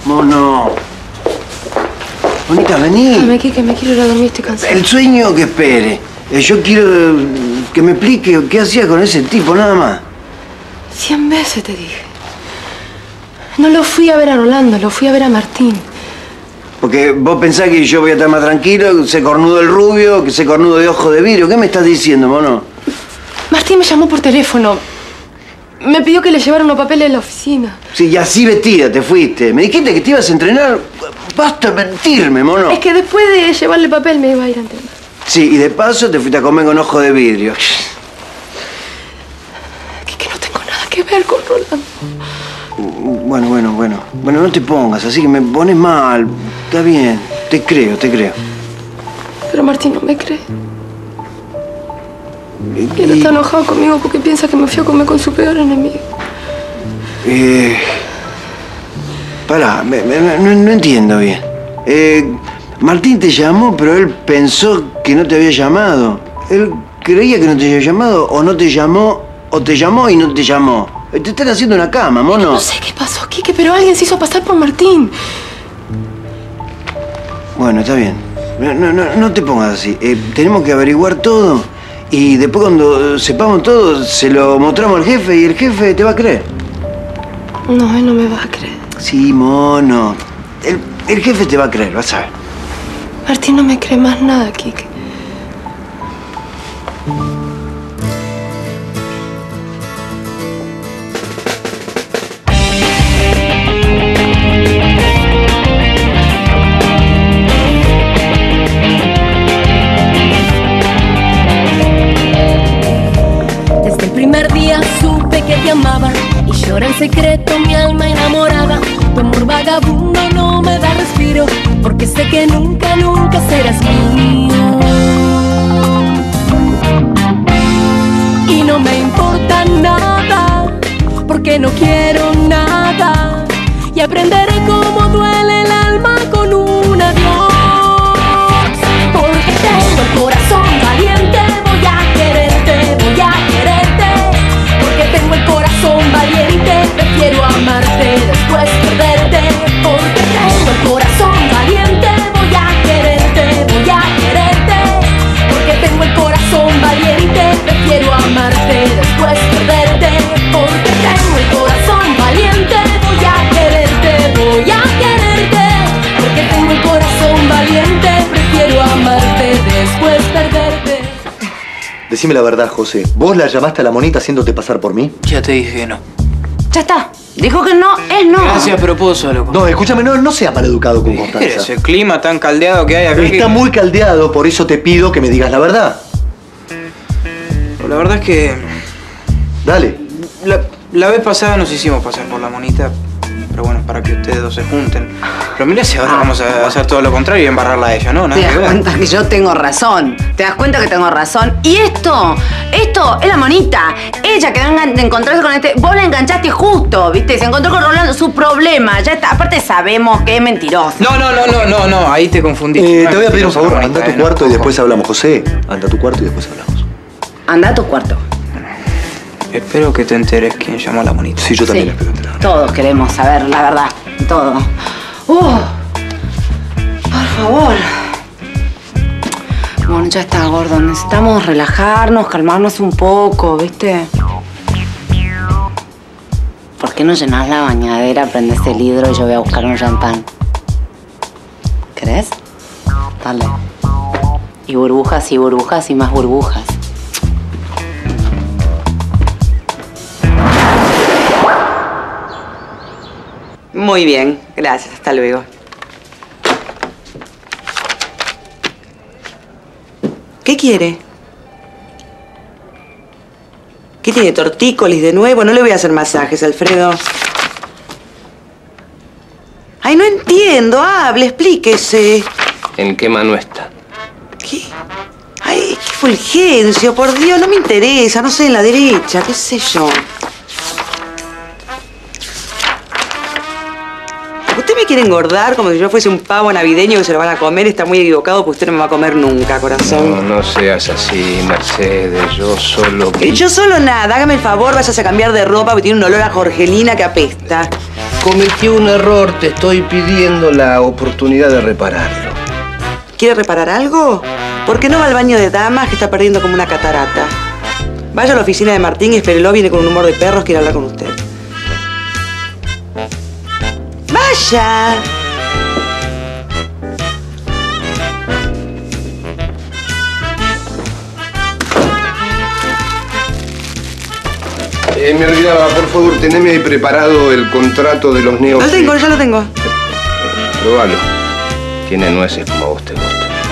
Mono. Bonita, vení. Déjame, Quique, me quiero ir a dormir, estoy cansada. El sueño que espere. Yo quiero que me explique qué hacía con ese tipo, nada más. 100 veces te dije. No lo fui a ver a Rolando, lo fui a ver a Martín. Porque vos pensás que yo voy a estar más tranquilo, se cornudo el rubio, que se cornudo de ojo de vidrio. ¿Qué me estás diciendo, mono? Martín me llamó por teléfono. Me pidió que le llevara unos papeles a la oficina. Sí, y así vestida te fuiste. Me dijiste que te ibas a entrenar. Basta mentirme, mono. Es que después de llevarle papel me iba a ir a entrenar. Sí, y de paso te fuiste a comer con ojo de vidrio. Que no tengo nada que ver con Rolando. Bueno, no te pongas, así que me pones mal. Está bien, te creo. Pero Martín no me cree. Y él está enojado conmigo porque piensa que me fui a comer con su peor enemigo. Pará, no entiendo bien. Martín te llamó, pero él pensó que no te había llamado. Él creía que no te había llamado, o no te llamó, o te llamó y no te llamó. Te están haciendo una cama, mono. No sé qué pasó, Quique, pero alguien se hizo pasar por Martín. Bueno, está bien. No te pongas así. Tenemos que averiguar todo. Y después cuando sepamos todo, se lo mostramos al jefe y el jefe te va a creer. No, él no me va a creer. Sí, mono. El jefe te va a creer, vas a ver. Martín no me cree más nada, Quique. Desde el primer día supe que te amaba y llora en secreto mi alma enamorada. Tu amor vagabundo no me da respiro, porque sé que nunca, nunca serás mío. Y no me importa nada, porque no quiero nada. Y aprenderé cómo duele el alma con un adiós. Porque tengo el corazón valiente, voy a quererte, voy a quererte. Porque tengo el corazón valiente, prefiero amarte después perderte. Porque tengo el corazón valiente, voy a quererte, voy a quererte. Porque tengo el corazón valiente, prefiero amarte después perderte. Porque tengo el corazón valiente, voy a quererte, voy a quererte. Porque tengo el corazón valiente, prefiero amarte después perderte. Decime la verdad, José. ¿Vos la llamaste a la monita haciéndote pasar por mí? Ya te dije que no. Ya está. Dijo que no, es no. Gracias, pero puedo solo. No, escúchame, no seas maleducado con Constanza. Ese clima tan caldeado que hay acá. Está muy caldeado, por eso te pido que me digas la verdad. La verdad es que... Dale. La vez pasada nos hicimos pasar por la monita, pero bueno, es para que ustedes dos se junten. Pero mira si ahora vamos a hacer todo lo contrario y embarrarla a ella, ¿no? Nada Te que das ver. cuenta que yo tengo razón. Te das cuenta que tengo razón. Y esto es la monita. Ella que venga de encontrarse con este... Vos la enganchaste justo, ¿viste? Se encontró con Rolando, su problema. Ya está. Aparte sabemos que es mentiroso. No, ahí te confundiste. Te voy a pedir un favor, Bonita, anda a tu cuarto y después hablamos, José. Anda a tu cuarto y después hablamos. Anda a tu cuarto. Espero que te enteres quién llamó a la monita. Sí, yo también espero enterar. Todos queremos saber la verdad. Todo. Por favor. Bueno, ya está, gordo. Necesitamos relajarnos, calmarnos un poco, ¿viste? ¿Por qué no llenás la bañadera, prendés el hidro y yo voy a buscar un champán? ¿Crees? Dale. Y burbujas y burbujas y más burbujas. Muy bien, gracias. Hasta luego. ¿Qué quiere? ¿Qué tiene? ¿Tortícolis de nuevo? No le voy a hacer masajes, Alfredo. Ay, no entiendo. Hable, explíquese. ¿En qué mano está? ¿Qué? Ay, qué fulgencio, por Dios, no me interesa. No sé, en la derecha, qué sé yo. Usted me quiere engordar como si yo fuese un pavo navideño que se lo van a comer. Está muy equivocado porque usted no me va a comer nunca, corazón. No seas así, Mercedes. Yo solo... Yo solo nada. Hágame el favor, váyase a cambiar de ropa porque tiene un olor a Jorgelina que apesta. Cometí un error, te estoy pidiendo la oportunidad de repararlo. ¿Quiere reparar algo? ¿Por qué no va al baño de damas que está perdiendo como una catarata? Vaya a la oficina de Martín y espérelo, viene con un humor de perros, quiere hablar con usted. ¡Vaya! Me olvidaba, por favor, teneme ahí preparado el contrato de los neos. Lo tengo, ya lo tengo. Probalo. Tiene nueces como a vos te gusta.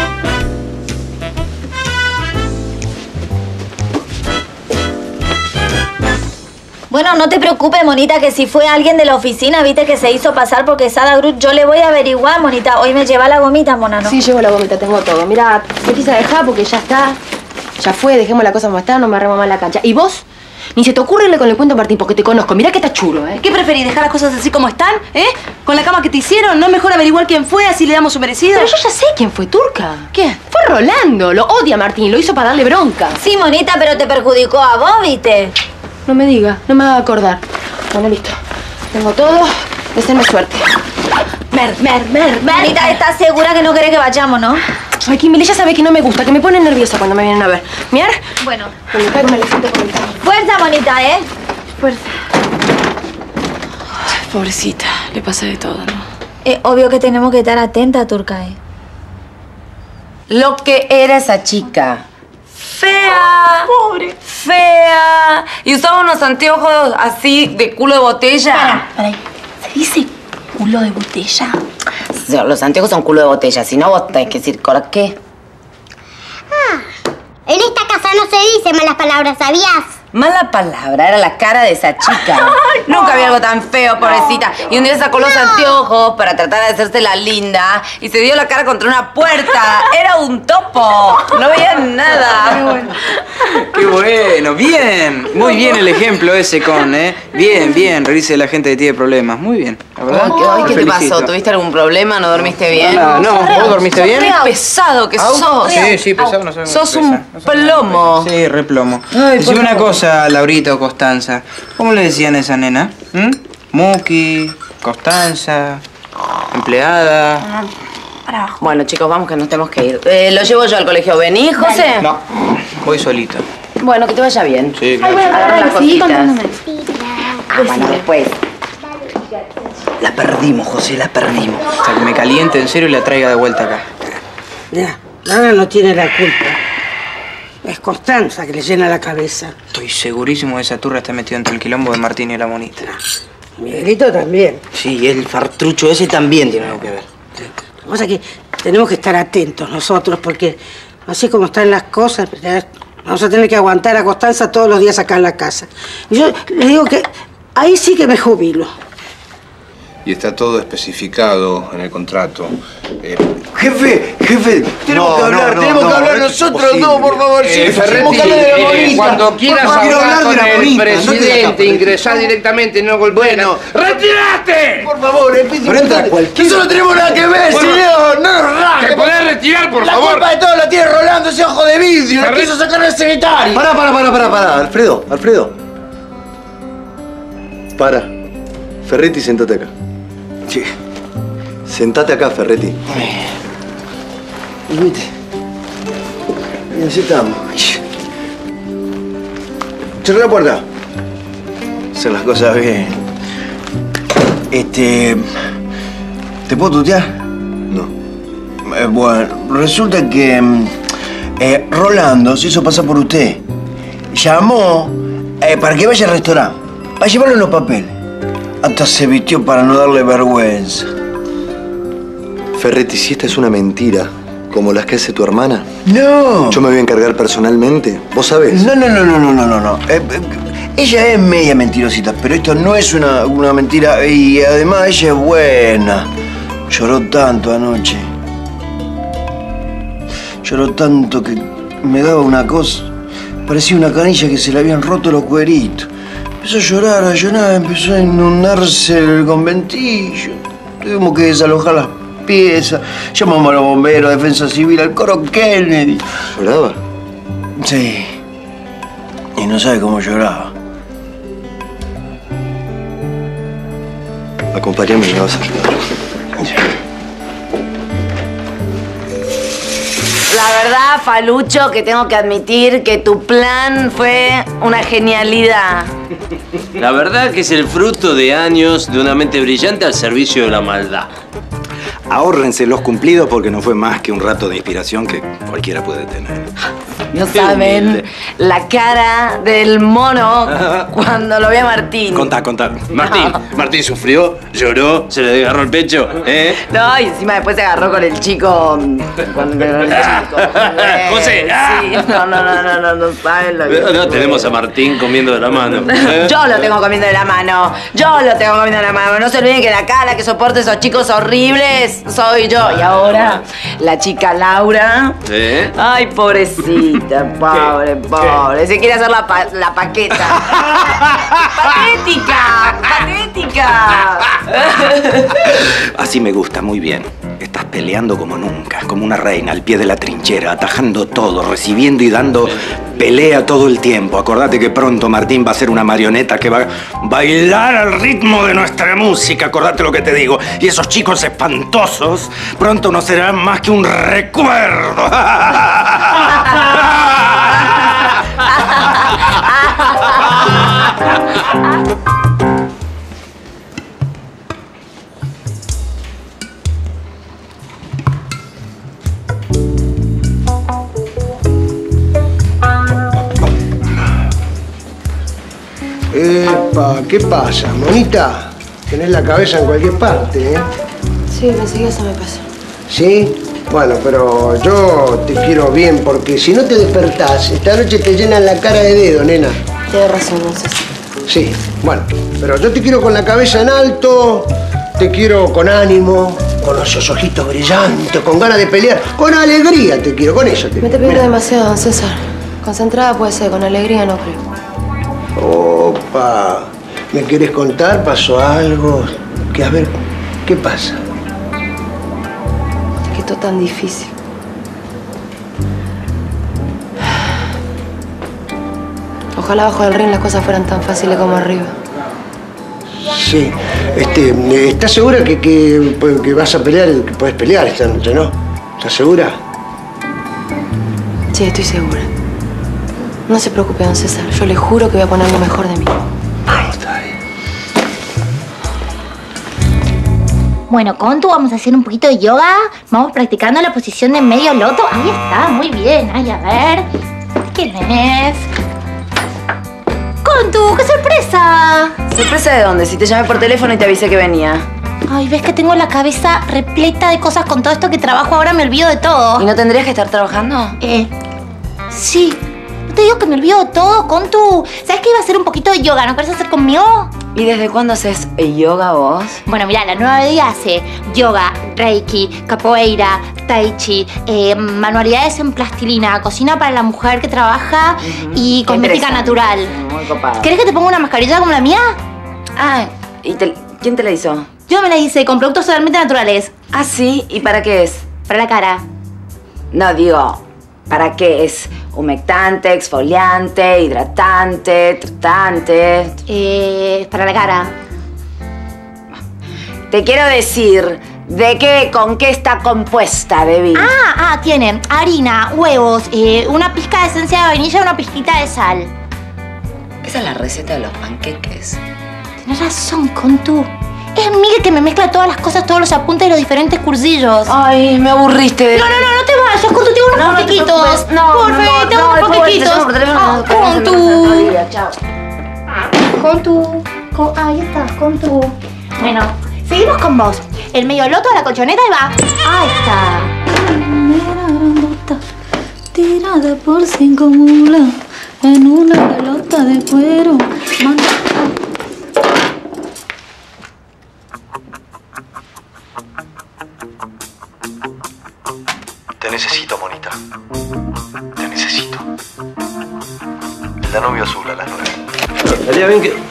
Bueno, no te preocupes, monita, que si fue alguien de la oficina, viste que se hizo pasar porque Sada Grut, yo le voy a averiguar, monita. Hoy me lleva la gomita, mona, ¿no? Sí, llevo la gomita, tengo todo. Mira, te quise dejar porque ya está. Ya fue, dejemos la cosa como está, no me arremo más la cancha. ¿Y vos? Ni se te ocurre irle con el cuento a Martín porque te conozco. Mirá que está chulo, ¿eh? ¿Qué preferís? ¿Dejar las cosas así como están? ¿Eh? ¿Con la cama que te hicieron? ¿No es mejor averiguar quién fue? Así le damos su merecido. Pero yo ya sé quién fue, Turca. ¿Quién? Fue Rolando. Lo odia Martín. Lo hizo para darle bronca. Sí, monita, pero te perjudicó a vos, viste. No me diga. No me haga acordar. Bueno, listo. Tengo todo. Deseenme suerte. Monita, ¿estás segura que no querés que vayamos, no? Ay, Kimberly, ya sabe que no me gusta, que me pone nerviosa cuando me vienen a ver. ¿Miar? Bueno. Me le siento con el cambio. Fuerza, monita, ¿eh? Fuerza. Pobrecita, le pasa de todo, ¿no? Es obvio que tenemos que estar atentas, Turca, ¿eh? Lo que era esa chica. Fea. Pobre. Fea. Y usaba unos anteojos así de culo de botella. Para ahí. ¿Se dice culo de botella? Los anteojos son culo de botella. Si no, vos tenés que decir, ¿cora qué? En esta casa no se dicen malas palabras, ¿sabías? Mala palabra, era la cara de esa chica. Nunca había algo tan feo, pobrecita. Y un día sacó los anteojos para tratar de hacerse la linda y se dio la cara contra una puerta. Era un topo. No veía nada. Qué bueno, bien. Muy bien el ejemplo ese con, ¿eh? Bien, bien, reírse de la gente que tiene problemas. Muy bien, la verdad. ¿Qué te pasó? ¿Tuviste algún problema? ¿No dormiste bien? No, ¿vos dormiste bien? Qué pesado que sos. Sí, pesado no sabemos. Sos un plomo. Sí, re plomo. Decime una cosa, Laurita o Constanza. ¿Cómo le decían a esa nena? Muki, Constanza, empleada. Bueno, chicos, vamos que nos tenemos que ir. Lo llevo yo al colegio. ¿Venís, José? No, voy solito. Bueno, que te vaya bien. Sí, claro. Agarra las cositas. Bueno, después. La perdimos, José, la perdimos. Hasta que me caliente en serio y la traiga de vuelta acá. Mira, Laura no tiene la culpa. Es Constanza que le llena la cabeza. Estoy segurísimo que esa turra está metida entre el quilombo de Martín y la monita. Miguelito también. Sí, el fartrucho ese también tiene algo que ver. Lo que pasa es que tenemos que estar atentos nosotros porque así como están las cosas, vamos a tener que aguantar a Constanza todos los días acá en la casa. Y yo le digo que ahí sí que me jubilo. Y está todo especificado en el contrato. Jefe, tenemos que hablar nosotros dos, por favor. Ferretti, cuando quieras hablar con el presidente, ingresar directamente, no golpear. Bueno, ¡retírate! Por favor, nosotros no tenemos nada que ver, señor. No nos raje. ¿Te podés retirar, por favor? La culpa de todo la tiene Rolando, ese ojo de vidrio. Le quiso sacar al secretario. Pará. Alfredo. Para. Ferretti, sentate acá. Sí. Sentate acá, Ferretti. Viste. Y así estamos. Cerrá la puerta. Hacer las cosas bien. ¿Te puedo tutear? No. Bueno, resulta que Rolando se hizo pasar por usted. Llamó para que vaya al restaurante, para llevarle los papeles. Hasta se vistió para no darle vergüenza. Ferretti, si esta es una mentira, como las que hace tu hermana. No. Yo me voy a encargar personalmente. ¿Vos sabés? No. Ella es media mentirosita, pero esto no es una mentira. Y además ella es buena. Lloró tanto anoche. Lloró tanto que me daba una cosa. Parecía una canilla que se le habían roto los cueritos. Empezó a llorar, empezó a inundarse el conventillo. Tuvimos que desalojar las piezas. Llamamos a los bomberos, a Defensa Civil, al coro Kennedy. ¿Lloraba? Sí. Y no sabe cómo lloraba. Acompáñame y me vas a ayudar. La verdad, Falucho, que tengo que admitir que tu plan fue una genialidad. La verdad que es el fruto de años de una mente brillante al servicio de la maldad. Ahórrense los cumplidos porque no fue más que un rato de inspiración que cualquiera puede tener. No saben la cara del mono cuando lo ve a Martín. Contá. Martín sufrió, lloró, se le desgarró el pecho, ¿eh? No, y encima después se agarró con el chico. José. Sí, no saben lo que... No tenemos a Martín comiendo de la mano. Yo lo tengo comiendo de la mano. No se olviden que la cara que soporta esos chicos horribles soy yo. Y ahora, la chica Laura. ¿Sí? Ay, pobrecita, pobre. Se quiere hacer la paqueta. ¡Patética! Así me gusta, muy bien. Estás peleando como nunca, como una reina, al pie de la trinchera, atajando todo, recibiendo y dando pelea todo el tiempo. Acordate que pronto Martín va a ser una marioneta que va a bailar al ritmo de nuestra música. Acordate lo que te digo. Y esos chicos espantosos pronto no serán más que un recuerdo. Epa, ¿qué pasa, monita? Tenés la cabeza en cualquier parte, ¿eh? Sí, enseguida se me pasa. ¿Sí? Bueno, pero yo te quiero bien, porque si no te despertás, esta noche te llenan la cara de dedo, nena. Tienes razón, no sé si. Sí, bueno, pero yo te quiero con la cabeza en alto, te quiero con ánimo, con los ojitos brillantes, con ganas de pelear, con alegría te quiero, con eso te quiero. Me te pido demasiado, don César. Concentrada puede ser, con alegría no creo. Opa, ¿me querés contar? ¿Pasó algo? Que a ver, ¿qué pasa? Es que todo tan difícil. Ojalá abajo del ring las cosas fueran tan fáciles como arriba. Sí, ¿estás segura que vas a pelear, que podés pelear esta noche, no? ¿Estás segura? Sí, estoy segura. No se preocupe, don César. Yo le juro que voy a poner lo mejor de mí. Está bien. Bueno, Contu, vamos a hacer un poquito de yoga. Vamos practicando la posición de medio loto. Ahí está, muy bien. Ay, a ver. ¿Quién es? ¡Contu, qué sorpresa! ¿Sorpresa de dónde? Si te llamé por teléfono y te avisé que venía. Ay, ves que tengo la cabeza repleta de cosas con todo esto que trabajo. Ahora me olvido de todo. ¿Y no tendrías que estar trabajando? Sí. ¿No te digo que me olvido de todo, Contu? ¿Sabes que iba a hacer un poquito de yoga? ¿No querés hacer conmigo? ¿Y desde cuándo haces yoga vos? Bueno, mira, la nueva vida hace yoga, reiki, capoeira, tai chi, manualidades en plastilina, cocina para la mujer que trabaja y cosmética natural. Muy copada. ¿Querés que te ponga una mascarilla como la mía? Ah, ¿y quién te la hizo? Yo me la hice con productos totalmente naturales. ¿Ah, sí? ¿Y para qué es? Para la cara. No, digo, ¿para qué es? Humectante, exfoliante, hidratante, tratante. Para la cara. Te quiero decir, ¿con qué está compuesta, baby? Tiene harina, huevos, una pizca de esencia de vainilla y una pizquita de sal. Esa es la receta de los panqueques. Tienes razón, Contu. Es Miguel que me mezcla todas las cosas, todos los apuntes de los diferentes cursillos. Ay, me aburriste de... No te vayas, Contu, tengo unos panquequitos. Porfa, tengo unos panquequitos. Contu. Chao. Contu. Ahí estás, Contu. Bueno, seguimos con vos. El medio loto a la colchoneta y va. Ahí está. Grandota, tirada por 5 mulas en una pelota de cuero. Te necesito, monita. Te necesito. El Danubio Azul a las 9. Estaría bien que...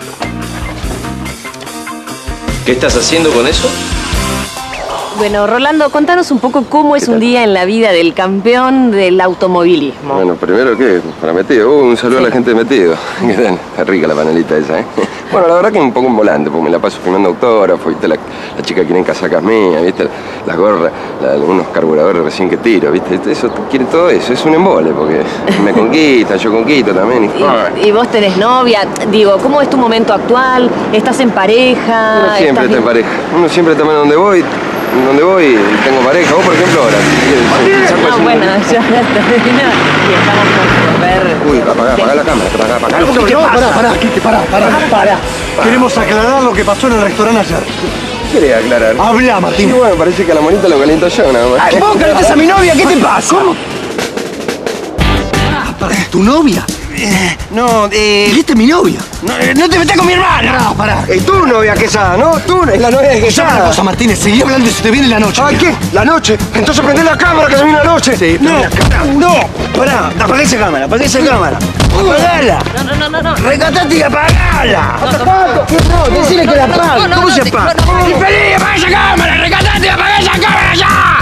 ¿Qué estás haciendo con eso? Bueno, Rolando, contanos un poco cómo es un día en la vida del campeón del automovilismo. Bueno, primero que, para Metido. Un saludo a la gente de Metido. ¿Qué tal? Está rica la panelita esa, ¿eh? Bueno, la verdad que un poco un volante, porque me la paso firmando autógrafos, ¿viste? La chica quiere casacas mías, ¿viste? Las gorras, unos carburadores recién que tiro, ¿viste? Eso quiere todo eso, es un embole, porque me conquistan, yo conquisto también. ¿Y vos tenés novia? Digo, ¿cómo es tu momento actual? ¿Estás en pareja? Uno siempre está en pareja. Uno siempre también donde voy tengo pareja. Vos, por ejemplo, ahora. No, bueno, ya terminó y estamos por ver... Uy, apagá la cámara, apagá. ¿Qué pará. Queremos aclarar lo que pasó en el restaurante ayer. ¿Qué querés aclarar? Habla, Martín. Y bueno, parece que a la monita lo caliento yo, nada más. ¿Vos calientas a mi novia? ¿Qué te pasa? ¿Cómo? ¿Tu novia? No, ¿Dijiste mi novia? No te metas con mi hermana. Pará. Es tu novia, Quesada, ¿no? Tú es la novia de Quesada. Una cosa, Martínez, seguí hablando y se te viene la noche. ¿Ah, qué? ¿La noche? Entonces prendé la cámara que se viene la noche. Sí, No, pará, apaga esa cámara. Apagala. No. Recatate y apagala. No, decile que la apague. ¿Cómo se apaga? ¡Infeliz, apaga esa cámara! ¡Recatate y apaga esa cámara ya!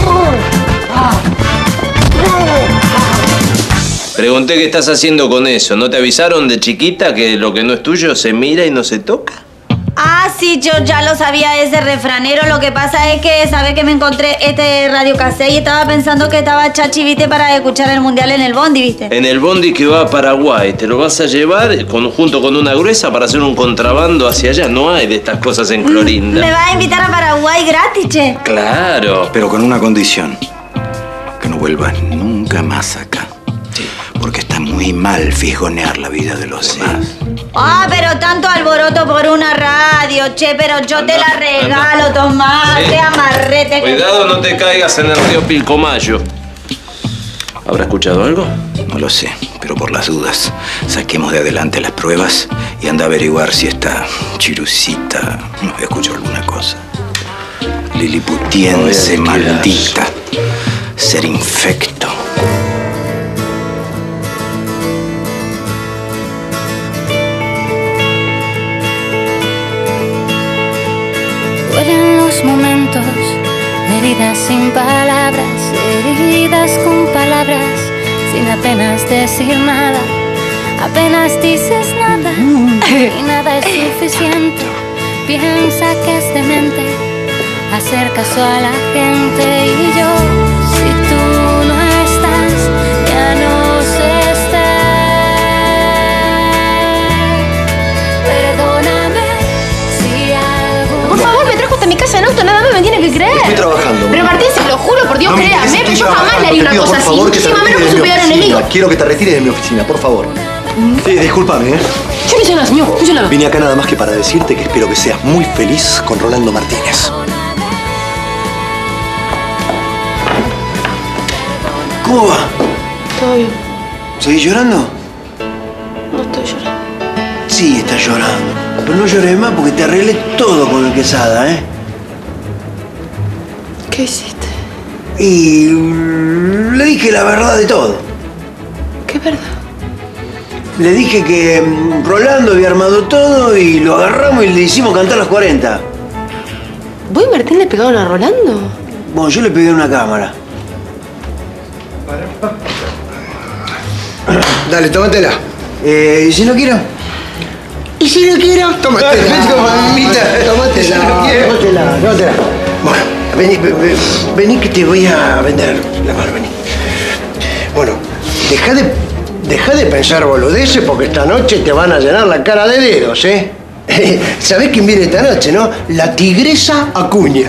Pregunté qué estás haciendo con eso. ¿No te avisaron de chiquita que lo que no es tuyo se mira y no se toca? Ah, sí, yo ya lo sabía ese refranero. Lo que pasa es que, ¿sabes que me encontré este radiocassette y estaba pensando que estaba chachi, viste, para escuchar el mundial en el bondi, viste? En el bondi que va a Paraguay, ¿te lo vas a llevar junto con una gruesa para hacer un contrabando hacia allá? No hay de estas cosas en Clorinda. ¿Me vas a invitar a Paraguay gratis, che? Claro. Pero con una condición. Que no vuelvas nunca más acá. Porque está muy mal fisgonear la vida de los demás. Ah, pero tanto alboroto por una radio, che, pero yo te la regalo, Tomás, te amarrete. Cuidado, no te caigas en el río Pilcomayo. ¿Habrá escuchado algo? No lo sé, pero por las dudas, saquemos de adelante las pruebas y anda a averiguar si esta chirucita no escuchó alguna cosa. Liliputiense maldita, ser infecto. Duelen los momentos, heridas sin palabras, heridas con palabras, sin apenas decir nada. Apenas dices nada y nada es suficiente. Piensa que es demente hacer caso a la gente y yo, si tú no estás, ya no sé estar. Perdóname si algo... Por favor, me trajo hasta mi casa en auto, nada más me tiene que creer. Estoy trabajando. Pero Martín, se lo juro, por Dios, No me créame, interesa, pero estoy yo jamás trabajando. le haría Te una pido, cosa por así, favor, que te muchísimo menos retires con de su mi peor enemigo. oficina. Quiero que te retires de mi oficina, por favor. Sí, discúlpame, ¿eh? Yo no hice nada, señor, no hice nada. Vine acá nada más que para decirte que espero que seas muy feliz con Rolando Martínez. ¿Cómo va? Todo bien. ¿Seguís llorando? No estoy llorando. Sí, estás llorando. Pero no llores más porque te arreglé todo con el Quesada, ¿eh? ¿Qué hiciste? Y le dije la verdad de todo. ¿Qué verdad? Le dije que Rolando había armado todo y lo agarramos y le hicimos cantar las 40. ¿Vos y Martín le pegaron a Rolando? Bueno, yo le pegué una cámara. Dale, tómatela. ¿Y si no quiero? ¿Y si no quiero? Tómatela. Tómatela. Tómatela. Bueno, vení que te voy a vender la mano, vení. Bueno, deja de pensar boludeces porque esta noche te van a llenar la cara de dedos, ¿eh? ¿Sabés quién viene esta noche, no? La tigresa Acuña.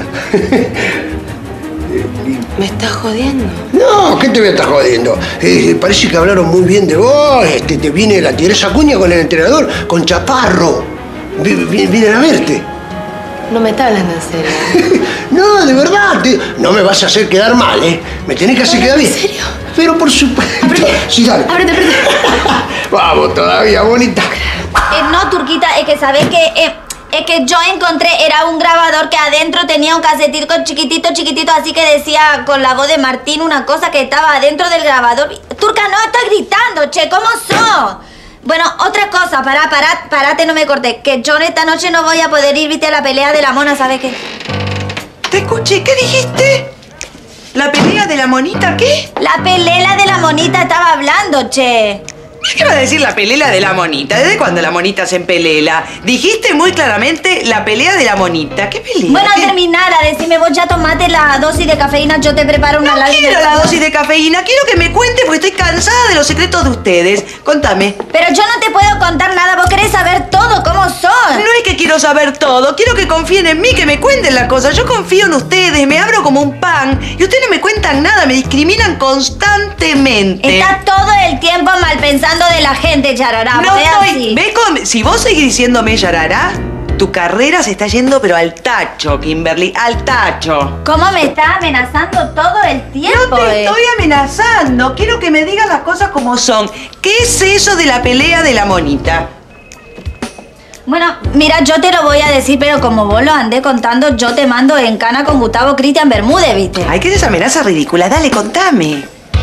¿Me estás jodiendo? No, ¿qué te voy a estar jodiendo? Parece que hablaron muy bien de vos. Te viene la tigresa Acuña con el entrenador, con Chaparro. Vienen a verte. No me estás hablando en serio. No, de verdad. No me vas a hacer quedar mal, ¿eh? Me tenés que hacer quedar bien. ¿En serio? Pero por supuesto. Sí, dale. Ábrete. Vamos todavía, bonita. No, Turquita, es que sabes que... Es que yo encontré, era un grabador que adentro tenía un casetito chiquitito, así que decía con la voz de Martín una cosa que estaba adentro del grabador. Turca, no estoy gritando, che, ¿cómo sos? Bueno, otra cosa, parate, no me cortes. Que yo esta noche no voy a poder ir, viste, a la pelea de la mona, ¿sabes qué? Te escuché, ¿qué dijiste? ¿La pelea de la monita qué? La pelea de la monita estaba hablando, che. ¿Qué va a decir la pelela de la monita? ¿Desde cuándo la monita se empelela? Dijiste muy claramente la pelea de la monita. ¿Qué pelea? Bueno, terminara, decime, vos ya tomaste la dosis de cafeína, yo te preparo una larga. No quiero la dosis de cafeína, quiero que me cuente porque estoy cansada de los secretos de ustedes. Contame. Pero yo no te puedo contar nada, vos querés saber todo, cómo son. No es que quiero saber todo, quiero que confíen en mí, que me cuenten las cosas. Yo confío en ustedes, me abro como un pan y ustedes no me cuentan nada, me discriminan constantemente. Estás todo el tiempo mal pensando de la gente, Yarará. No estoy... Si vos seguís diciéndome Yarará, tu carrera se está yendo pero al tacho, Kimberly, al tacho. ¿Cómo me estás amenazando todo el tiempo? No te estoy amenazando, quiero que me digas las cosas como son. ¿Qué es eso de la pelea de la monita? Bueno, mira, yo te lo voy a decir, pero como vos lo andé contando, yo te mando en cana con Gustavo Cristian Bermúdez, ¿viste? Ay, ¿qué es esa amenaza ridícula? Dale, contame.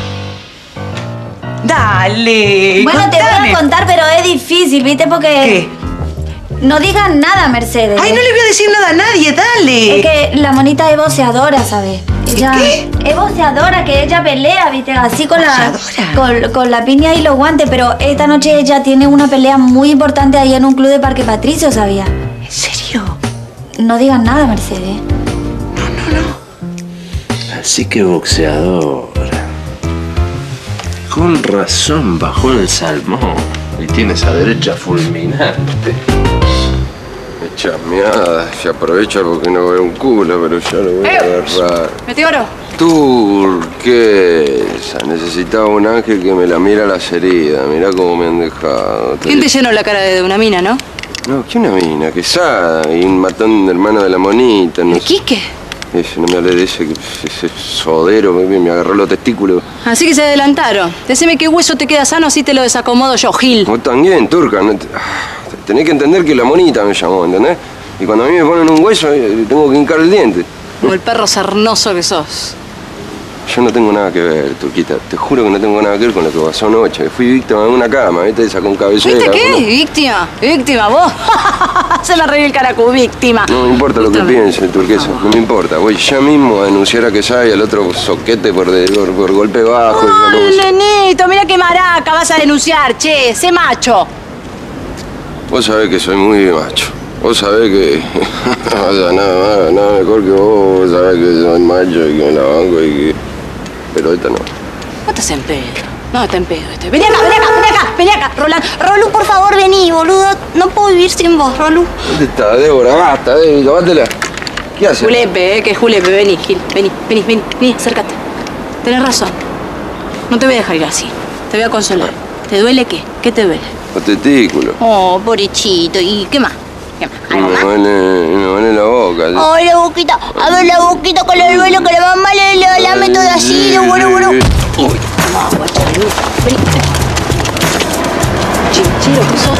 Dale, bueno, contame. Te voy a contar, pero es difícil, ¿viste? Porque... ¿Qué? No digas nada, Mercedes. Ay, no le voy a decir nada a nadie, dale. Es que la monita es voceadora, ¿sabes? Ella ¿Qué? Es voceadora, que ella pelea, ¿viste? Así con con la piña y los guantes, pero esta noche ella tiene una pelea muy importante ahí en un club de Parque Patricio, ¿sabía? ¿En serio? No digas nada, Mercedes. No. Así que boxeadora. Con razón bajó el salmón y tiene esa derecha fulminante. Chasmeada, se aprovecha porque no veo un culo, pero ya lo voy a agarrar. Meteoro. Turquesa, necesitaba un ángel que me la mira las heridas. Mirá cómo me han dejado. ¿Quién te llenó la cara de una mina, no? No, que una mina, Quesada, y un matón de hermano de la monita. No sé. ¿Quique? Ese, no me hablé de ese sodero, me agarró los testículos. Así que se adelantaron. Decime qué hueso te queda sano, así te lo desacomodo yo, Gil. Vos también, turca. Tenés que entender que la monita me llamó, ¿entendés? Y cuando a mí me ponen un hueso, tengo que hincar el diente. Como el perro sarnoso que sos. Yo no tengo nada que ver, Turquita. Te juro que no tengo nada que ver con lo que pasó anoche. Fui víctima de una cama, ¿viste? Sacó un cabecero. ¿Viste qué? ¿No? Víctima. Víctima, vos. Se la reí el caracú, víctima. No me importa lo que piense, Turquesa. No me importa. Voy ya mismo a denunciar a Quesada y al otro soquete por golpe bajo. Ay, nenito, mira qué maraca vas a denunciar, che. Sé macho. Vos sabés que soy muy macho. Vos sabés que... o sea, nada mejor que vos. Vos sabés que soy macho y que me la banco y que... Pero esta no. No estás en pedo. No, está en pedo este. Vení acá, Roland. Rolu, por favor, vení, boludo. No puedo vivir sin vos, Rolu. ¿Dónde está, Débora? Basta, tomátela. ¿Qué haces? Julepe, que es Julepe. Vení, Gil. Vení, acércate. Tenés razón. No te voy a dejar ir así. Te voy a consolar. ¿Te duele qué? ¿Qué te duele? Los testículos. Oh, pobrecito. ¿Y qué más? Me duele la boca. ¿Sí? Oh, la boquita. A ver la boquita con el duelo que la mamá le lame todo así. Bueno. Uy, toma agua, Charlu. Vení. Chinchero, ¿qué sos?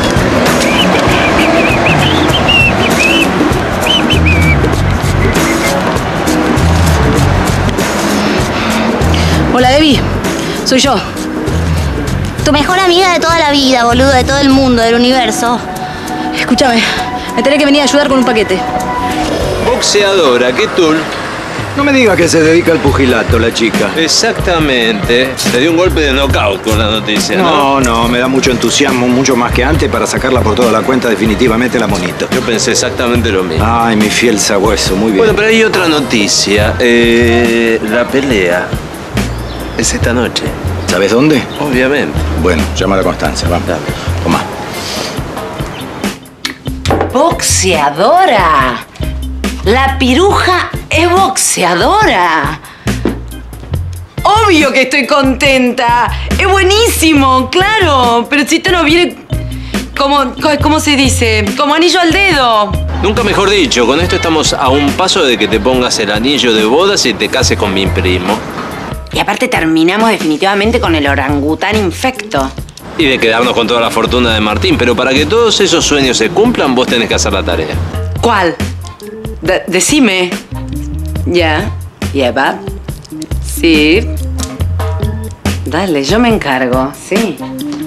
Hola, Debbie. Soy yo. Tu mejor amiga de toda la vida, boludo, de todo el mundo, del universo. Escúchame, me tenés que venir a ayudar con un paquete. Boxeadora, ¿qué tal? No me diga que se dedica al pugilato la chica. Exactamente. Te dio un golpe de knockout con la noticia, ¿no? No, me da mucho entusiasmo, mucho más que antes para sacarla por toda la cuenta definitivamente la monita. Yo pensé exactamente lo mismo. Ay, mi fiel sabueso, muy bien. Bueno, pero hay otra noticia. La pelea es esta noche. ¿Sabes dónde? Obviamente. Bueno, llama a la Constanza, vamos. Dale. Toma. ¡Boxeadora! La piruja es boxeadora. Obvio que estoy contenta. Es buenísimo, claro. Pero si esto no viene ¿cómo se dice? Como anillo al dedo. Nunca mejor dicho. Con esto estamos a un paso de que te pongas el anillo de bodas y te cases con mi primo. Y aparte terminamos definitivamente con el orangután infecto. Y de quedarnos con toda la fortuna de Martín. Pero para que todos esos sueños se cumplan, vos tenés que hacer la tarea. ¿Cuál? Decime. Ya. ¿Lleva? Sí. Dale, yo me encargo. Sí.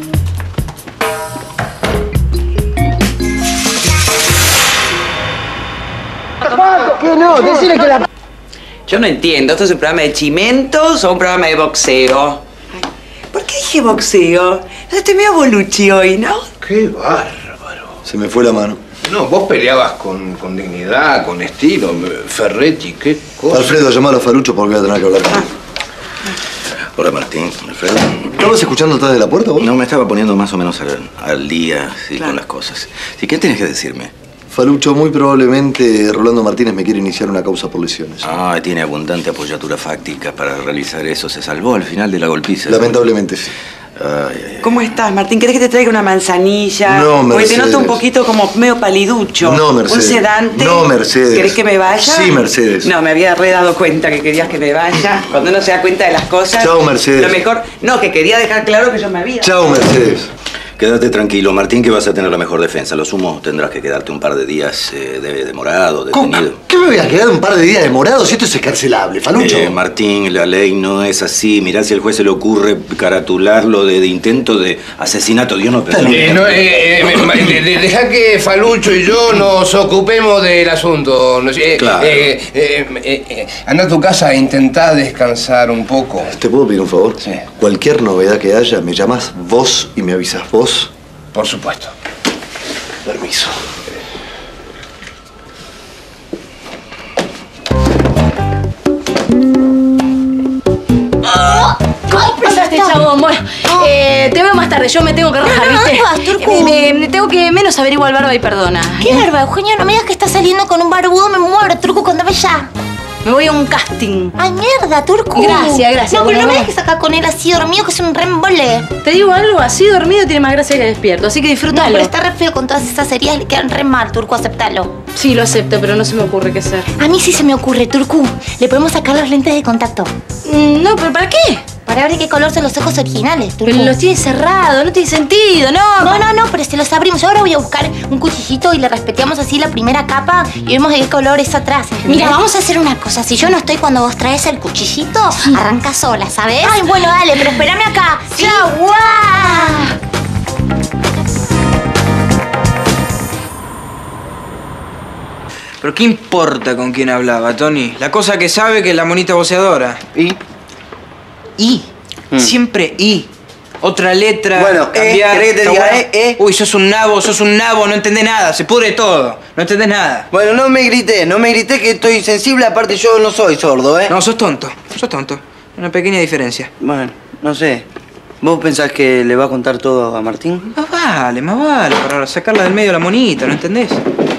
¿Qué no? Decirle que la... Yo no entiendo. ¿Esto es un programa de chimentos o un programa de boxeo? ¿Por qué hay dije boxeo. Estoy medio boluchi hoy, ¿no? Qué bárbaro. Se me fue la mano. No, vos peleabas con dignidad, con estilo. Ferretti, qué cosa. Alfredo, llamalo a Falucho porque voy a tener que hablar con él. Hola, Martín. Alfredo. ¿Estabas escuchando atrás de la puerta vos? No, me estaba poniendo más o menos al día, sí, con las cosas. Sí, ¿qué tienes que decirme? Falucho, muy probablemente Rolando Martínez me quiere iniciar una causa por lesiones. Ah, tiene abundante apoyatura fáctica para realizar eso. Se salvó al final de la golpiza. Lamentablemente, sí. ¿Cómo estás, Martín? ¿Querés que te traiga una manzanilla? No, Mercedes. Porque te noto un poquito como medio paliducho. No, Mercedes. ¿Un sedante? No, Mercedes. ¿Querés que me vaya? Sí, Mercedes. No, me había dado cuenta que querías que me vaya. Cuando uno se da cuenta de las cosas... Chao, Mercedes. Lo mejor... No, que quería dejar claro que yo me había... Chao, Mercedes. Quédate tranquilo, Martín, que vas a tener la mejor defensa. Lo sumo tendrás que quedarte un par de días demorado, detenido. ¿Qué me voy a quedar un par de días demorado si esto es escarcelable, Falucho? Martín, la ley no es así. Mirá si al juez se le ocurre caratularlo de intento de asesinato. Dios no permite. Deja que Falucho y yo nos ocupemos del asunto. Claro. Anda a tu casa e intentá descansar un poco. ¿Te puedo pedir un favor? Sí. Cualquier novedad que haya, me llamas vos y me avisas vos. Por supuesto. Permiso. ¿Cómo pasaste, chabón? Bueno, te veo más tarde. Yo me tengo que rajar, ¿viste? ¿Dónde vas, Turco? Tengo que menos averiguar el barba y perdona. ¿Qué barba, Eugenia? No me digas que estás saliendo con un barbudo, me muero, Turco, cuéntame ya. Me voy a un casting. Ay, mierda, Turco. Gracias. No, pero Bueno, no me bueno. dejes acá con él así dormido, que es un rembole. Te digo algo, así dormido tiene más gracia que despierto, así que No, disfrútalo. pero está re feo con todas esas heridas, le quedan re mal, Turco, aceptalo. Sí, lo acepto, pero no se me ocurre qué hacer. A mí sí se me ocurre, Turco. Le podemos sacar los lentes de contacto. No, pero ¿para qué? Para ver de qué color son los ojos originales, Turco. Pero los tiene cerrados, no tiene sentido, ¿no? No, pero se los abrimos. Ahora voy a buscar un cuchillito y le respeteamos así la primera capa y vemos de qué color es atrás. Mira, vamos a hacer una cosa. Si yo no estoy cuando vos traes el cuchillito, arranca sola, ¿sabes? Ay, bueno, dale, pero espérame acá. ¿Sí? ¡Chau! ¡Guau! Pero ¿qué importa con quién hablaba, Tony? La cosa que sabe que es la monita voceadora. ¿Y? Siempre I. Otra letra. Bueno, cambiar. ¿querés que te Está diga bueno. Uy, sos un nabo, no entendés nada, se pudre todo. No entendés nada. Bueno, no me grité que estoy sensible, aparte yo no soy sordo, ¿eh? No, sos tonto. Una pequeña diferencia. Bueno, no sé. ¿Vos pensás que le va a contar todo a Martín? Más vale, para sacarla del medio de la monita, ¿no entendés?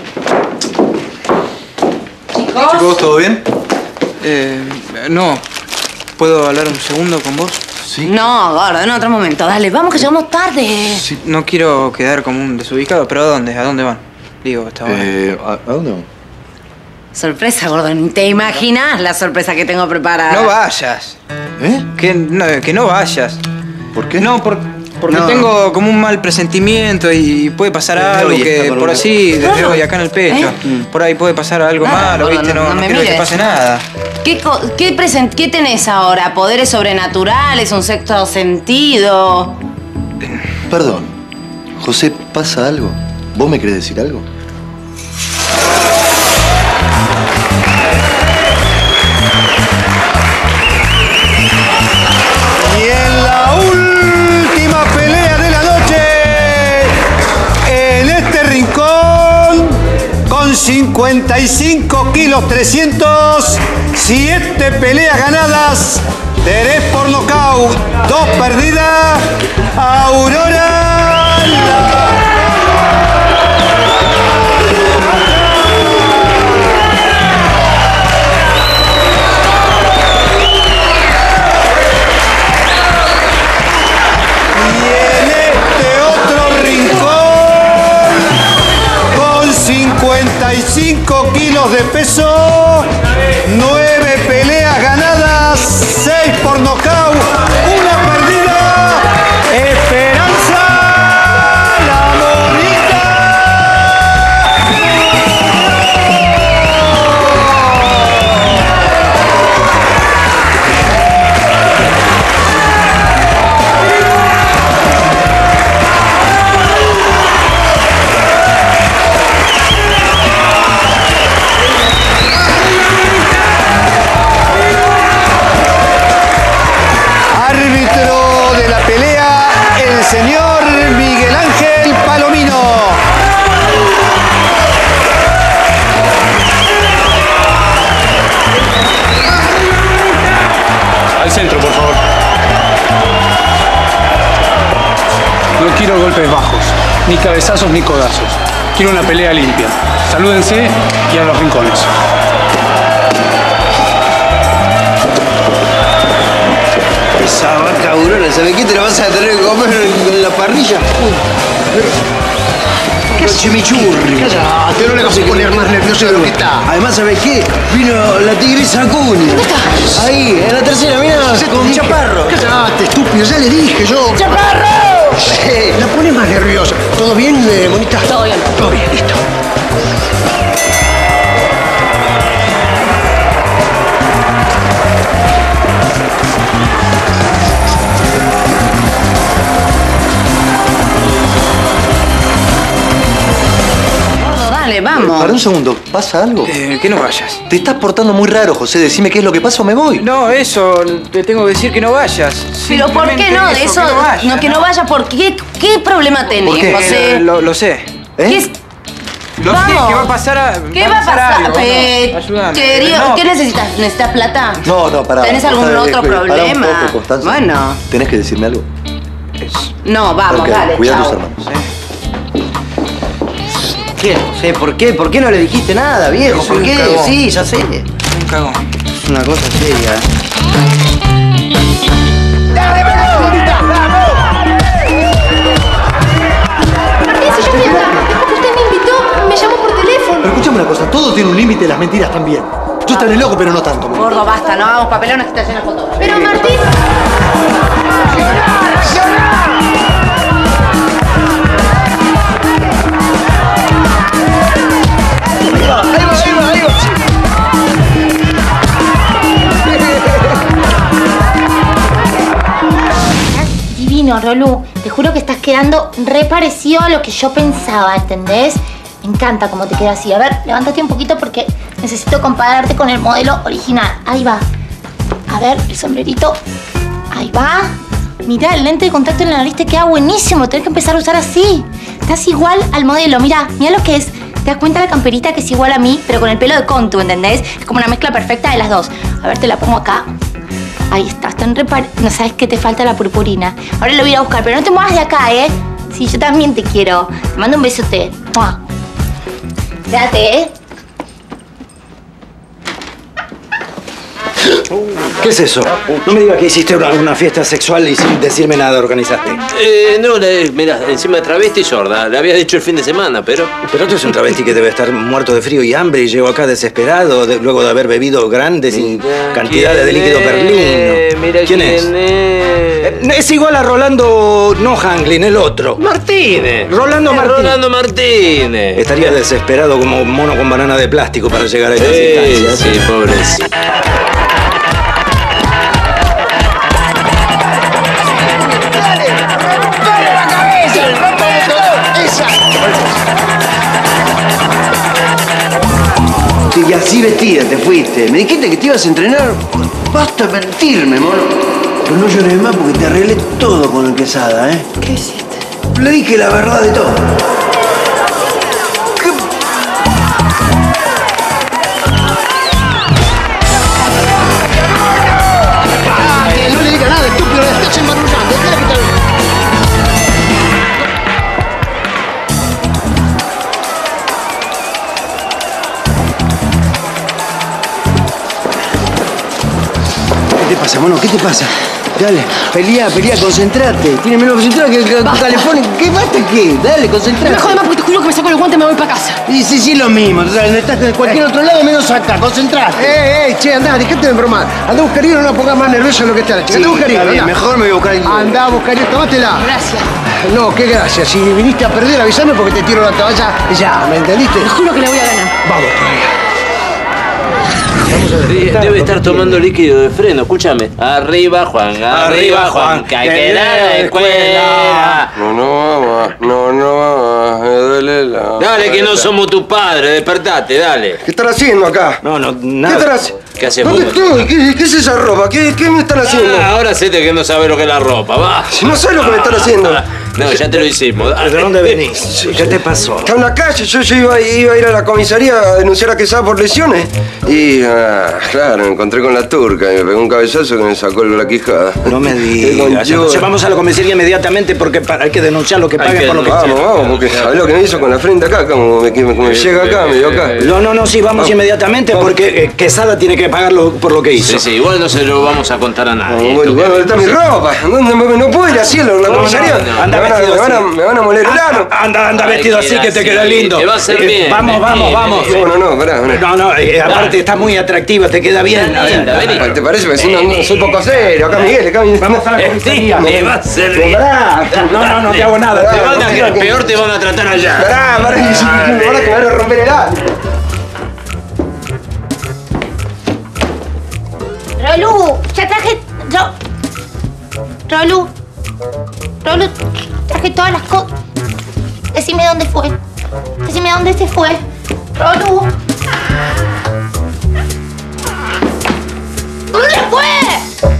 Chicos, ¿todo bien? No. ¿Puedo hablar un segundo con vos? Sí. No, gordo, en otro momento. Dale, vamos que llegamos tarde. Sí, no quiero quedar como un desubicado, pero ¿a dónde? ¿A dónde van? Digo, estaba... ¿A dónde van? Sorpresa, gordo. Ni te imaginas la sorpresa que tengo preparada. No vayas. ¿Eh? Que no vayas. ¿Por qué? No, porque No. tengo como un mal presentimiento y puede pasar algo Oye, que está con por una- así, desde hoy acá en el pecho. Por ahí puede pasar algo Nada, malo, gordo, ¿viste? No me quiero que te mires. pase nada. ¿Qué tenés ahora? ¿Poderes sobrenaturales? ¿Un sexto sentido? Perdón. José, ¿pasa algo? ¿Vos me querés decir algo? Y en la última pelea de la noche, en este rincón, con 55 kilos 300, 7 peleas ganadas, 3 por nocaut, 2 perdidas, Aurora. Y en este otro rincón, con 55 kilos de peso, 9 peleas ganadas, 6 por nocaut, 1 perdida, Esperanza La Monita. Ni cabezazos ni codazos. Quiero una pelea limpia. Salúdense y a los rincones. Esa vaca burona, ¿sabes qué? Te la vas a tener que comer en la parrilla. ¿Qué es chimichurri? Cállate, no le vas a poner más nervioso de lo que está. Además, ¿sabes qué? Vino la tigresa Acuña. ¿Dónde está? Ahí, en la tercera, mira, con Chaparro. Cállate, estúpido, ya le dije yo. ¡Chaparro! La pones más nerviosa. ¿Todo bien, Monita? Todo bien. Todo bien, listo. Dale, vamos. Para un segundo, ¿pasa algo? Que no vayas. Te estás portando muy raro, José. Decime qué es lo que pasa o me voy. No, eso, te tengo que decir que no vayas. Pero ¿por qué no? De eso, que no vaya, ¿por qué? ¿Qué problema tenés, ¿Por qué? José? Lo sé. ¿Qué es? Lo sé, Vamos. que va a pasar ¿Qué va a pasar? algo, ¿no? Ayúdame. Querido, No. ¿qué necesitas? ¿Necesitas plata? No, pará. ¿Tenés algún Pará, otro pará problema? un poco, Constanza. Bueno. ¿Tenés que decirme algo? No, vamos, Ok, dale, cuida a tus chao. hermanos. ¿Qué? José, ¿por qué? ¿Por qué no le dijiste nada, viejo? Soy ¿Por un qué? cagón. Sí, ya sé. Un cagón. Es una cosa seria. Martín, si yo me después que usted me invitó, me llamó por teléfono. Pero escúchame una cosa, todo tiene un límite, las mentiras también. Tú estás loco, pero no tanto. Gordo, basta, no hagamos papelones que está lleno de fotos. Pero Martín... Divino, Rolu. Te juro que estás quedando re parecido a lo que yo pensaba, ¿entendés? Me encanta cómo te queda así. A ver, levántate un poquito porque necesito compararte con el modelo original. Ahí va. A ver, el sombrerito. Ahí va. Mirá, el lente de contacto en la nariz te queda buenísimo. Tenés que empezar a usar así. Estás igual al modelo. Mirá lo que es. ¿Te das cuenta la camperita que es igual a mí, pero con el pelo de Contu, ¿entendés? Es como una mezcla perfecta de las dos. A ver, te la pongo acá. Ahí está, están no sabes que te falta la purpurina. Ahora lo voy a ir a buscar, pero no te muevas de acá, ¿eh? Sí, yo también te quiero. Te mando un besote. ¡Mua! Quédate, ¿eh? ¿Qué es eso? No me digas que hiciste una fiesta sexual y sin decirme nada organizaste. No, mirá, encima de travesti sorda. Le había dicho el fin de semana, pero... Pero tú es un travesti que debe estar muerto de frío y hambre y llegó acá desesperado luego de haber bebido grandes cantidades de líquido perlino. Mira ¿Quién es? Es igual a Rolando, no Hanglin, el otro. Martínez. Rolando Martínez. Rolando Martínez. Estaría desesperado como un mono con banana de plástico para llegar a estas instancias. Sí, pobrecito. Y así vestida te fuiste. Me dijiste que te ibas a entrenar. Basta mentirme, mono. Pero no llores más porque te arreglé todo con el Quesada, ¿eh? ¿Qué hiciste? Le dije la verdad de todo. No le diga nada, estúpido, le estás embarullando. ¿Qué te pasa, mono? ¿Qué te pasa? Dale, pelea, concentrate. Tiene menos concentrado que el telefónico. ¿Qué basta qué? Dale, concentrate. No me jode más porque te juro que me saco el guante y me voy para casa. Sí, lo mismo. O sea, estás en cualquier otro lado menos acá. Concentrate. Che, andá, dejate de bromar. Andá a buscar hilo, no la pongas más nerviosa de lo que está la chica. Andá a buscar hilo, está bien, andá. mejor me voy a buscar hilo. Andá a buscar hilo, tomátela. Gracias. No, qué gracias. Si viniste a perder, avísame porque te tiro la toalla ya, ¿me entendiste? Te juro que le voy a ganar. Vamos todavía. Debe estar tomando líquido de freno, escúchame. Arriba, Juan, que hay que ir a la escuela. No, me duele la... Dale, que no somos tu padre, despertate, dale. ¿Qué están haciendo acá? No, nada. ¿Qué haces ¿Dónde vos? estoy? ¿Qué es esa ropa? ¿Qué me están haciendo? Ahora sé que no sabes lo que es la ropa, va. Si no sabes lo que me están haciendo. No, ya te lo hicimos. ¿De dónde venís? ¿Qué te pasó? Está en la calle, yo iba a ir a la comisaría a denunciar a Quesada por lesiones. Y, claro, me encontré con la turca y me pegó un cabezazo que me sacó la quijada. No me digas. Entonces vamos a la comisaría inmediatamente porque hay que denunciar lo que paguen por lo que Vamos, porque ¿sabés lo que me hizo con la frente acá? Como me llega acá, me dio acá. No, sí, vamos inmediatamente porque Quesada tiene que pagarlo por lo que hizo. Sí, igual no se lo vamos a contar a nadie. Bueno, ¿dónde está mi ropa? No puedo ir así a la comisaría. Me van a moler el ano. Anda vestido así que te queda lindo. Te va a hacer bien. Vamos. No, pará. No, aparte está muy atractiva, te queda bien. ¿Te parece? Porque soy poco serio. Acá Miguel. Vamos a la comisaría. Te va a hacer bien. No te hago nada. Peor te van a tratar allá. Pará, que me van a romper el ano. Rolu, ya traje... Rolu, traje todas las cosas. Decime dónde fue. Decime dónde se fue. Rolu. ¿Dónde fue?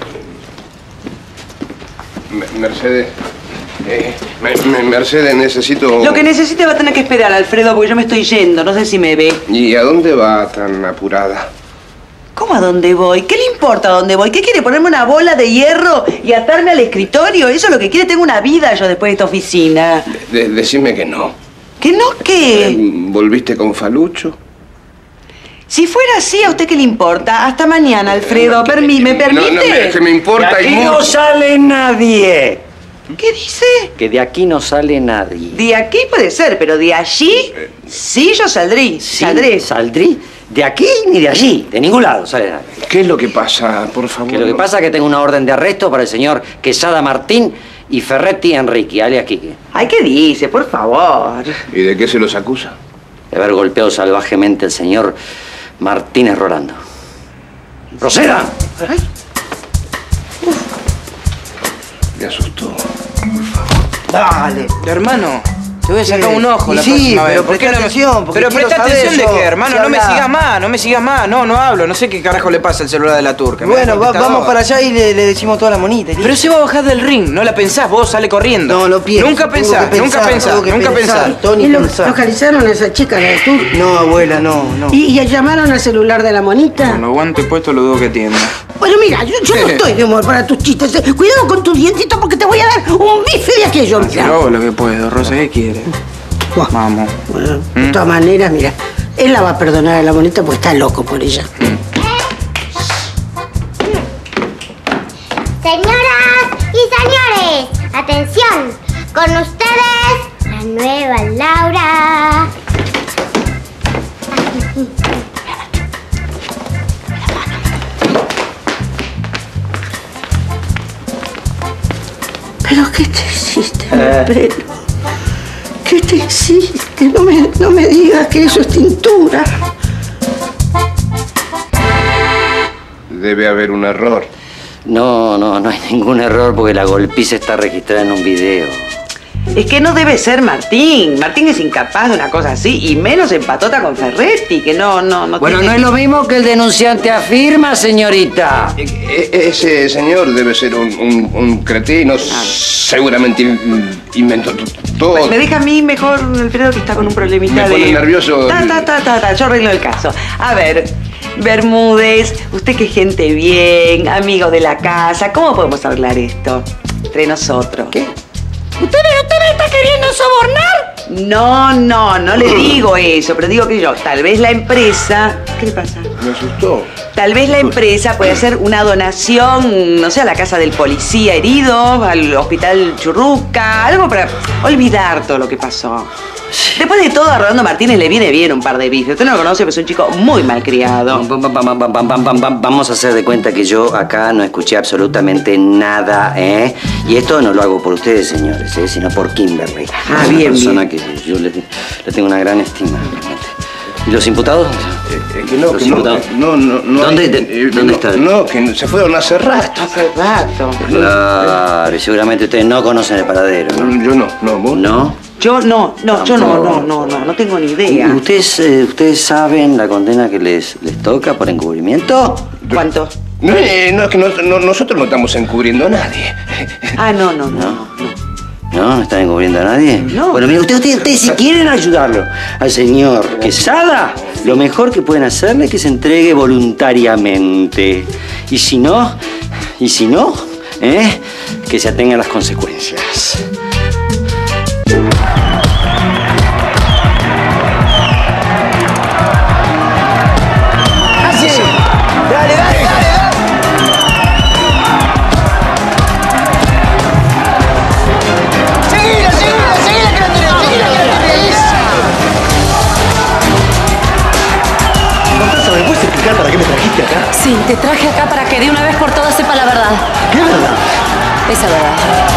Mercedes. Mercedes, necesito... Lo que necesite va a tener que esperar, Alfredo, porque yo me estoy yendo. No sé si me ve. ¿Y a dónde va tan apurada? ¿Cómo a dónde voy? ¿Qué le importa a dónde voy? ¿Qué quiere? ¿Ponerme una bola de hierro y atarme al escritorio? Eso es lo que quiere. Tengo una vida yo después de esta oficina. Decime que no. ¿Que no qué? ¿Volviste con Falucho? Si fuera así, ¿a usted qué le importa? Hasta mañana, Alfredo. ¿Me permite? No, es que me importa. De aquí no sale nadie. ¿Qué dice? Que de aquí no sale nadie. De aquí puede ser, pero de allí sí yo saldré. ¿Saldrí? De aquí ni de allí, de ningún lado sale nadie. ¿Qué es lo que pasa, por favor? Que lo que pasa es que tengo una orden de arresto para el señor Quesada Martín y Ferretti Enrique, alias Quique. Ay, ¿qué dice? Por favor. ¿Y de qué se los acusa? De haber golpeado salvajemente al señor Martínez Rolando. ¡Proceda! Ay. Me asustó. Dale. Hermano, te voy a sacar un ojo la sí, próxima vez. pero presta atención, porque Pero quiero presta saber atención yo, de qué, hermano. si No me habla- sigas más. No hablo. No sé qué carajo le pasa al celular de la turca. Me Bueno, da contestador. vamos para allá y le decimos toda la monita. Pero se va a bajar del ring. No la pensás, vos sale corriendo. No pienso. Nunca pensás. Tony, ¿Y pensá. localizaron a esa chica, la de tú? No, abuela, no. ¿Y llamaron al celular de la monita? Con los guantes puestos lo dudo que tienda. Bueno, mira, yo no estoy de humor para tus chistes. Cuidado con tus dientitos porque te voy a dar un bife de aquello. Yo hago lo que puedo, Rosa, ¿qué quiere? Vamos. Bueno, de todas maneras, mira, él la va a perdonar a la monita porque está loco por ella. Señoras y señores, atención, con ustedes la nueva Laura. ¿Pero qué te hiciste, Alfredo? ¿Qué te hiciste? No me digas que eso es tintura. Debe haber un error. No hay ningún error porque la golpiza está registrada en un video. Es que no debe ser Martín. Martín es incapaz de una cosa así, y menos en patota con Ferretti, que no Bueno, tiene... no es lo mismo que el denunciante afirma, señorita. Ese señor debe ser un cretino. Seguramente inventó todo. Me deja a mí mejor, Alfredo, que está con un problemita Me pone de... nervioso. Yo arreglo el caso. A ver, Bermúdez, usted que es gente bien, amigo de la casa, ¿cómo podemos arreglar esto? Entre nosotros. ¿Qué? ¿Usted me está queriendo sobornar? No le digo eso, pero digo que tal vez la empresa... ¿Qué le pasa? Me asustó. Tal vez la empresa puede hacer una donación, no sé, a la casa del policía herido, al hospital Churruca, algo para olvidar todo lo que pasó. Después de todo, a Rolando Martínez le viene bien un par de bifes. Usted no lo conoce, pero es un chico muy malcriado. Vamos a hacer de cuenta que yo acá no escuché absolutamente nada, ¿eh? Y esto no lo hago por ustedes, señores, sino por Kimberly. Ah, una bien, persona que yo le tengo una gran estima, realmente. ¿Y los imputados? ¿Los imputados? ¿Dónde están? No, que se fueron hace rato. Hace rato. Claro, y seguramente ustedes no conocen el paradero, ¿no? Yo no, ¿vos? ¿No? Yo no tengo ni idea. ¿Ustedes saben la condena que les toca por encubrimiento? ¿Cuánto? No, es que nosotros no estamos encubriendo a nadie. Ah, no. ¿No están encubriendo a nadie? No. Bueno, mira, ustedes si quieren ayudarlo al señor Quesada, lo mejor que pueden hacerle es que se entregue voluntariamente. Y si no, que se atenga a las consecuencias. ¡Así! ¡Dale! ¡Seguila, que la tenés! Constanza, ¿me puedes explicar para qué me trajiste acá? Sí, te traje acá para que de una vez por todas sepa la verdad. ¿Qué verdad? Esa verdad.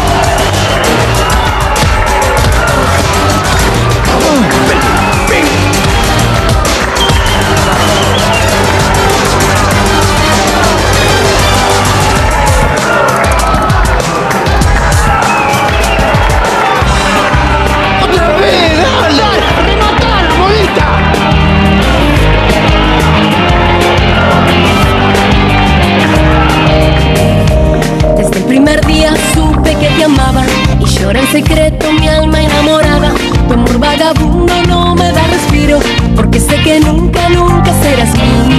En secreto mi alma enamorada, tu amor vagabundo no me da respiro, porque sé que nunca serás mío.